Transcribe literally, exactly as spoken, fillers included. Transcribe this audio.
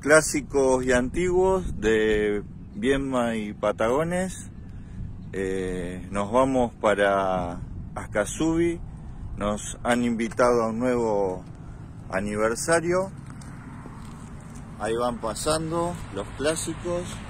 clásicos y antiguos de Viedma y Patagones. Eh, nos vamos para Ascasubi, nos han invitado a un nuevo aniversario. Ahí van pasando los clásicos.